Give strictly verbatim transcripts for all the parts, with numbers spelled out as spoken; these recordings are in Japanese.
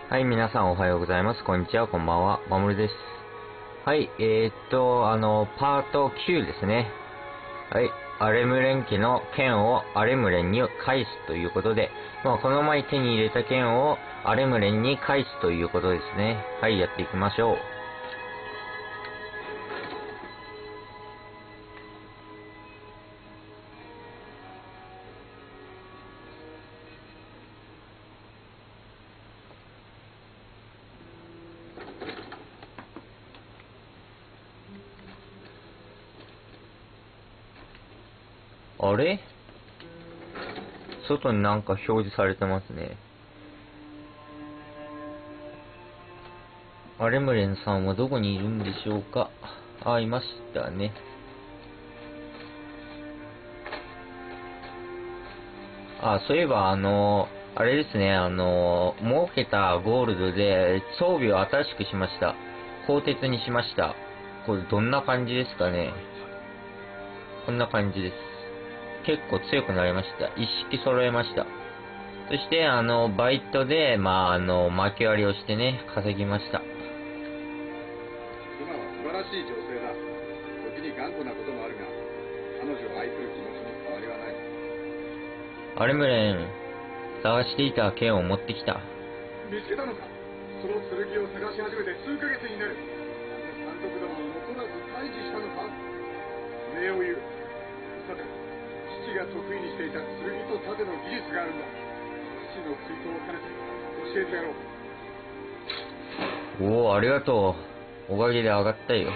はい、皆さんおはようございます。こんにちは、こんばんは。まもるです。はい、えー、っと、あの、パートきゅうですね。はい、アレムレン家の剣をアレムレンに返すということで、まあ、この前手に入れた剣をアレムレンに返すということですね。はい、やっていきましょう。あれ？外になんか表示されてますね。アレムレンさんはどこにいるんでしょうか。あ、いましたね。あ、そういえば、あの、あれですね、あの、儲けたゴールドで装備を新しくしました。鋼鉄にしました。これどんな感じですかね。こんな感じです。結構強くなりました。一式揃えました。そして、あの、バイトで、まあ、あの、巻き割りをしてね、稼ぎました。 妻は素晴らしい女性だ。時に頑固なこともあるが、彼女を愛する気持ちに変わりはない。 アレムレン、探していた剣を持ってきた。 見つけたのか。その剣を探し始めて数ヶ月になる。あの山賊どもを残らず退治したのか。礼を言う。さて、父が得意にしていた剣と盾の技術があるんだ。父の追悼を兼ねて教えてやろう。 おお、ありがとう。おかげで上がったよ。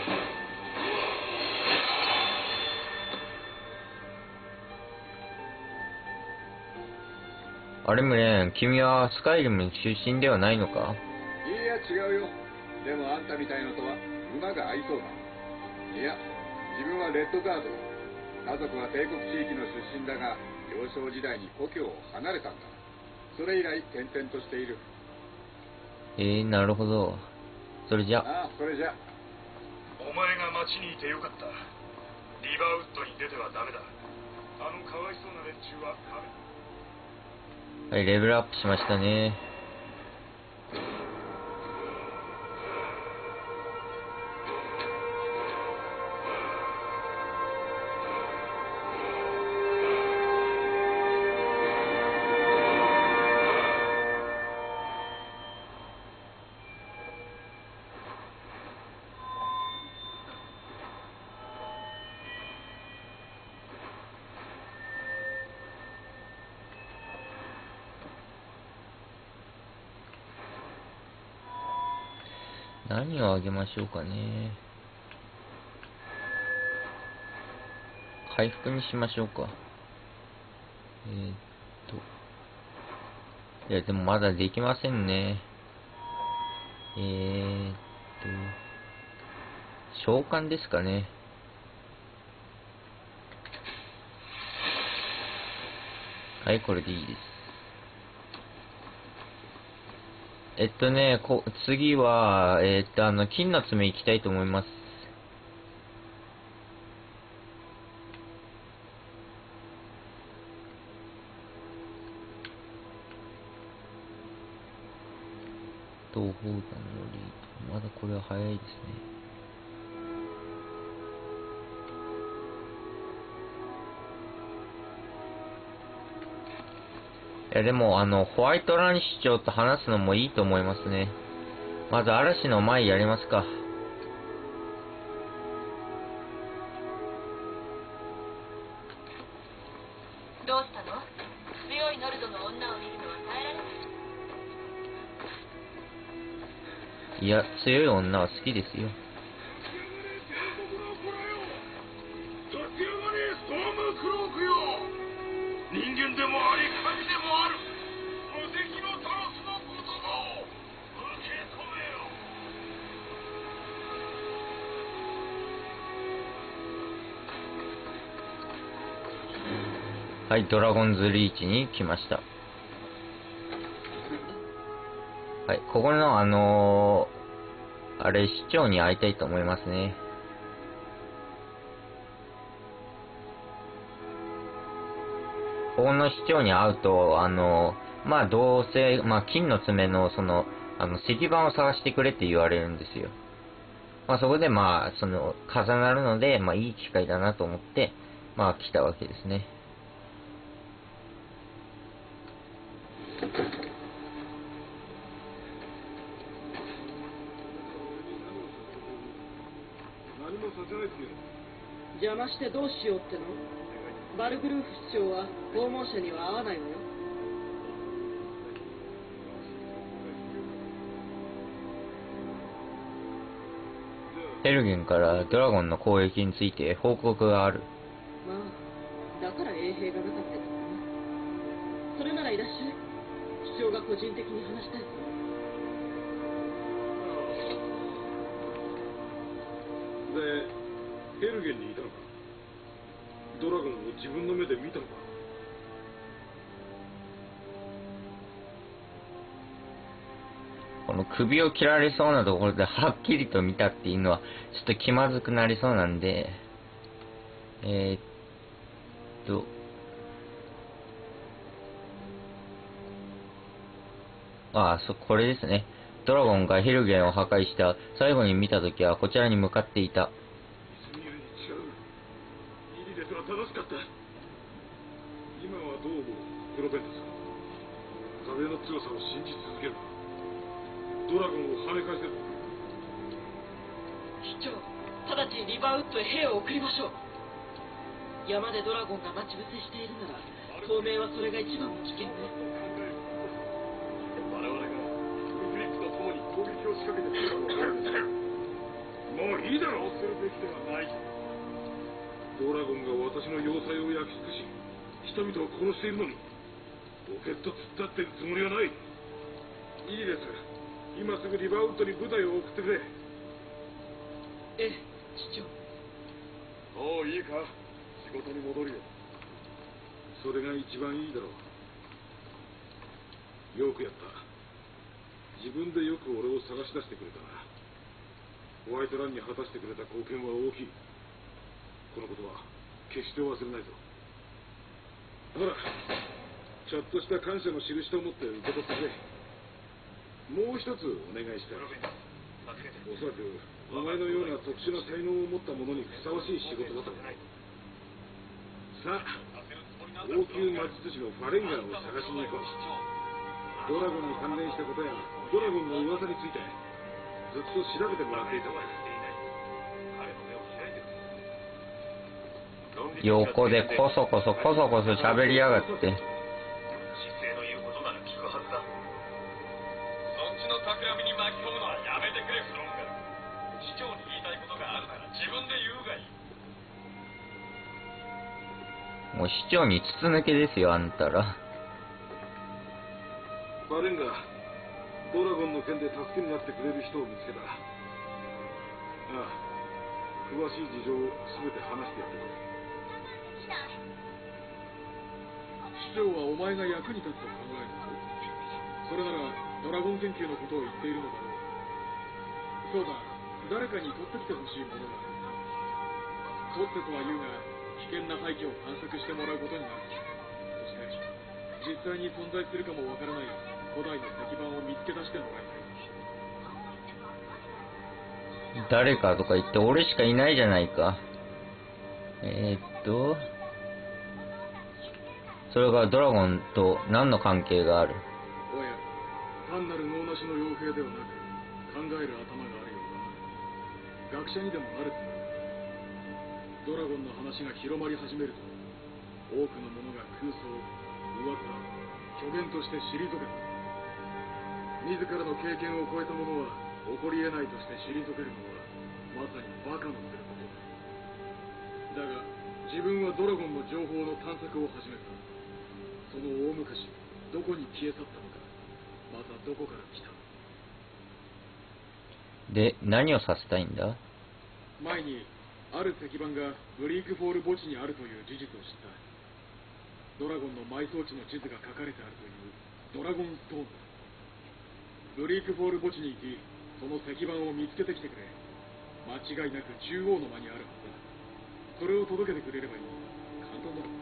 アレムレン、君はスカイリム出身ではないのか？ いや、違うよ。でもあんたみたいのとは馬が合いそうだ。いや、自分はレッドガード。家族は帝国地域の出身だが、幼少時代に故郷を離れたんだ。それ以来転々としている。 えー、なるほど。それじゃ。 ああ、それじゃ。 お前が町にいてよかった。リバーウッドに出てはダメだ。あのかわいそうな連中はカメ。 はい、レベルアップしましたね。何をあげましょうかね。回復にしましょうか。えー、っと。いや、でもまだできませんね。えー、っと。召喚ですかね。はい、これでいいです。えっとね、こ次は、えー、っと、あの、金の爪行きたいと思います。東方山のり、まだこれは早いですね。いや、でも、あの、ホワイトラン市長と話すのもいいと思いますね。まず、嵐の前やりますか。 どうしたの？強いノルドの女を見るのは耐えられない？ いや、強い女は好きですよ。 立ち上がれ、ストームクロークよ。人間でもあり神でもある無敵のタロスの言葉を受け止めよ。 はい、ドラゴンズリーチに来ました。はい、ここのあのー、あれ、市長に会いたいと思いますね。ここの市長に会うと、あのー、まあ、どうせ、まあ、金の爪の、その、 あの、石板を探してくれって言われるんですよ。まあそこでまあ、その、重なるので、まあいい機会だなと思って、まあ来たわけですね。 何もさせないですよ。 邪魔してどうしようっての？バルグルーフ市長は訪問者には会わないわよ。 ヘルゲンからドラゴンの攻撃について報告がある。 まあ、だから衛兵がなかったのね。それならいらっしゃい。市長が個人的に話したい。 で、ヘルゲンにいたのか？ドラゴンを自分の目で見たのか？ この首を切られそうなところではっきりと見たっていうのはちょっと気まずくなりそうなんで、えー、っとああ、そ、これですね。ドラゴンがヘルゲンを破壊した最後に見たときはこちらに向かっていた。 ミスミルに違う。イリレスは正しかった。今はどう思う、プロペンタス。壁の強さを信じ続ける。ドラゴンを跳ね返せる。 市長、直ちにリバーウッドへ兵を送りましょう。山でドラゴンが待ち伏せしているなら、当面はそれが一番の危険ね。 我々がウフリックと共に攻撃を仕掛けてくるのもういいだろう。するべきではない。ドラゴンが私の要塞を焼き尽くし、人々を殺しているのに、ロケット突っ立ってるつもりはない。いいです。今すぐリバウッドに部隊を送ってくれ。 ええ、市長。 もういいか、仕事に戻るよ。それが一番いいだろう。よくやった。自分でよく俺を探し出してくれたな。ホワイトランに果たしてくれた貢献は大きい。このことは決して忘れないぞ。ほら、ちょっとした感謝の印と思って受け取ってくれ。もう一つお願いしたい。おそらくお前のような特殊な才能を持った者にふさわしい仕事だと思う。さあ、王宮魔術師のファレンガーを探しに行こう。ドラゴンに関連したことやドラゴンの噂についてずっと調べてもらっていたんだ。 横でコソコソコソコソ喋りやがって。 企みに巻き込むのはやめてくれ、フロンガ。市長に言いたいことがあるなら自分で言うがいい。 もう市長に筒抜けですよ、あんたら。 バレンガ、ドラゴンの件で助けになってくれる人を見つけた。ああ、詳しい事情を全て話してやってくれ。市長はお前が役に立つと考えるぞ。それならドラゴン研究のことを言っているのだろう。そうだ、誰かに取ってきてほしいものがある。取ってとは言うが、危険な廃墟を探索してもらうことになる。そして、実際に存在するかもわからない古代の石板を見つけ出してもらいたい。 誰かとか言って俺しかいないじゃないか。えー、っと、それがドラゴンと何の関係がある？ おや、単なる脳なしの傭兵ではなく、考える頭があるようだな。学者にでもなるつもりだ。ドラゴンの話が広まり始めると、多くの者が空想、噂、虚言として退けた。自らの経験を超えた者は起こり得ないとして退けるのは、まさに馬鹿のすることだ。だが、自分はドラゴンの情報の探索を始めた。その大昔、どこに消え去ったのか、またどこから来た。 で、何をさせたいんだ？ 前に、ある石板がブリークフォール墓地にあるという事実を知った。ドラゴンの埋葬地の地図が書かれてあるというドラゴンストーンだ。ブリークフォール墓地に行き、その石板を見つけてきてくれ。間違いなく中央の間にあるはずだ。それを届けてくれればいい。簡単だろ。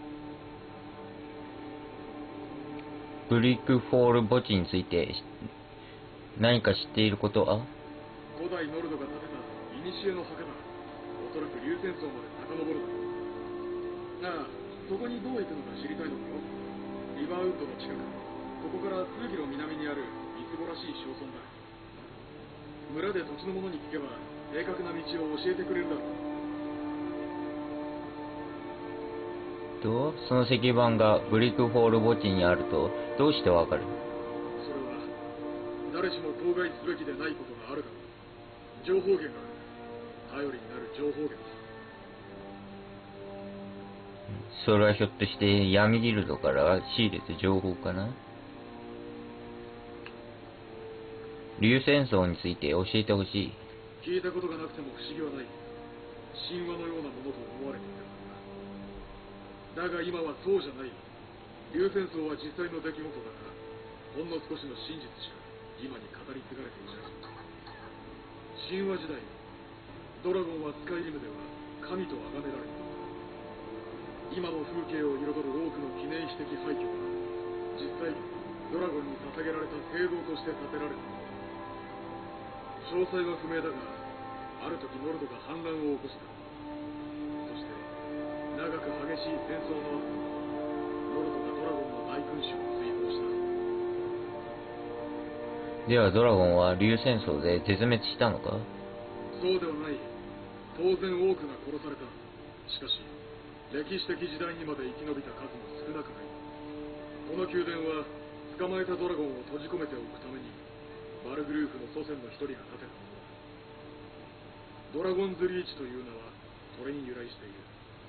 ブリックフォール墓地について何か知っていることは？ 古代ノルドが建てた古の墓だ。おそらく竜戦争まで遡るだろう。ああ、そこにどう行くのか知りたいのだろう。リバーウッドの近く、ここから数キロ南にあるみすぼらしい小村だ。村で土地の者に聞けば正確な道を教えてくれるだろう。 と、その石板がブリックフォール墓地にあるとどうしてわかる？ それは誰しも口外すべきでないことがあるから。情報源がある。頼りになる情報源だ。 それはひょっとして闇ギルドから仕入れた情報かな？竜戦争について教えてほしい。 聞いたことがなくても不思議はない。神話のようなものと思われていた。だが今はそうじゃない。竜戦争は実際の出来事だからほんの少しの真実しか今に語り継がれていない。神話時代ドラゴンはスカイリムでは神と崇められていた。今の風景を彩る多くの記念碑的廃墟は実際ドラゴンに捧げられた聖堂として建てられたものだ。詳細は不明だがある時ノルドが反乱を起こした。そして長く激しい戦争の後ノルドがドラゴンの大君主を追放した。 ではドラゴンは竜戦争で絶滅したのか？ そうではない。当然多くが殺された。しかし歴史的時代にまで生き延びた数も少なくない。この宮殿は捕まえたドラゴンを閉じ込めておくためにバルグルーフの祖先の一人が建てたものだ。ドラゴンズリーチという名はそれに由来している。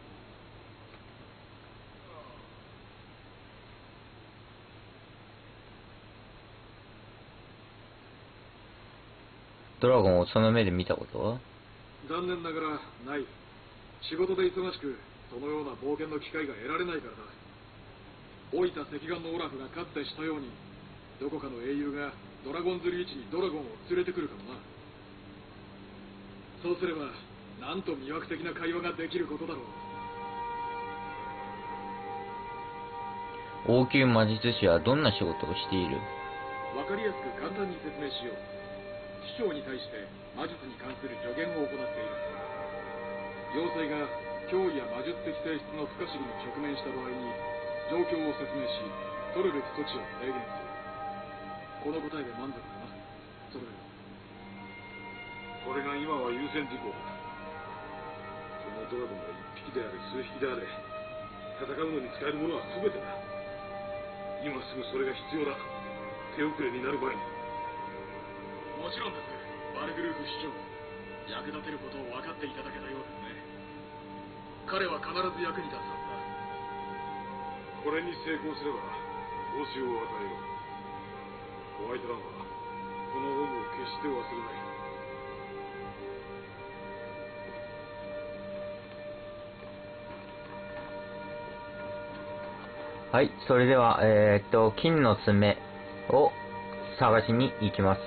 ドラゴンをその目で見たことは？ 残念ながらない。仕事で忙しくそのような冒険の機会が得られないからだ。老いた石岩のオラフがかつてしたようにどこかの英雄がドラゴンズリーチにドラゴンを連れてくるかもな。そうすればなんと魅惑的な会話ができることだろう。 王宮魔術師はどんな仕事をしている？ わかりやすく簡単に説明しよう。師匠に対して魔術に関する助言を行っている。妖精が脅威や魔術的性質の不可思議に直面した場合に状況を説明し取るべき措置を提言する。この答えで満足だな。それでこれが今は優先事項だ。そのドラゴンが一匹であれ数匹であれ戦うのに使えるものは全てだ。今すぐそれが必要だ。手遅れになる前に。 もちろんです。バルグルーフ師匠、役立てることを分かっていただけたようですね。彼は必ず役に立つはずだ。 これに成功すれば報酬を与えよう。ホワイトランはこの恩を決して忘れない。 はい、それでは、えー、っと、金の爪を探しに行きます。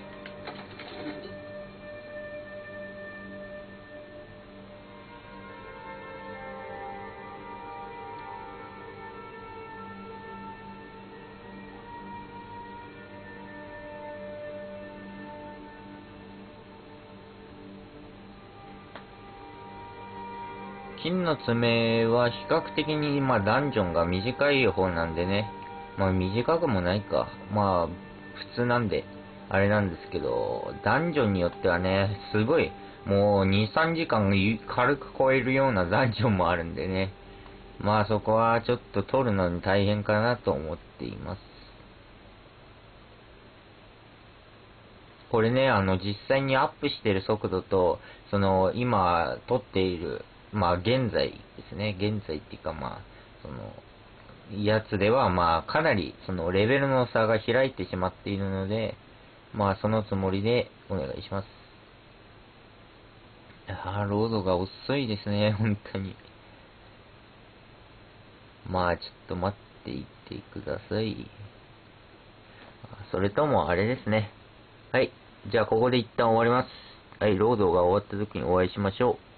金の爪は比較的に、まあ、ダンジョンが短い方なんでね。まあ、短くもないか。まあ、普通なんで、あれなんですけど、ダンジョンによってはね、すごい、もうに、さんじかん軽く超えるようなダンジョンもあるんでね。まあ、そこはちょっと取るのに大変かなと思っています。これね、あの、実際にアップしてる速度と、その、今、取っている、まあ、現在ですね。現在っていうか、まあ、その、やつでは、まあ、かなり、その、レベルの差が開いてしまっているので、まあ、そのつもりでお願いします。あー、ロードが遅いですね、本当に。まあ、ちょっと待っていてください。それとも、あれですね。はい。じゃあ、ここで一旦終わります。はい、ロードが終わった時にお会いしましょう。